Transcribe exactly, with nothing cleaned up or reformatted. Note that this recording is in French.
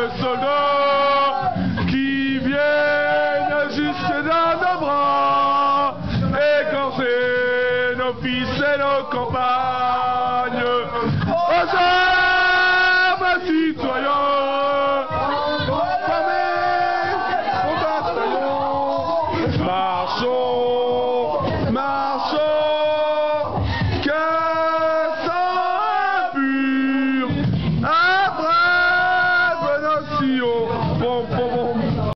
soldats qui viennent jusque dans nos bras, égorger nos fils et nos campagnes. Aux armes, citoyens, formés au bataillon. Marchons, marchons, que sang pur, à brave nation. Pom, pom,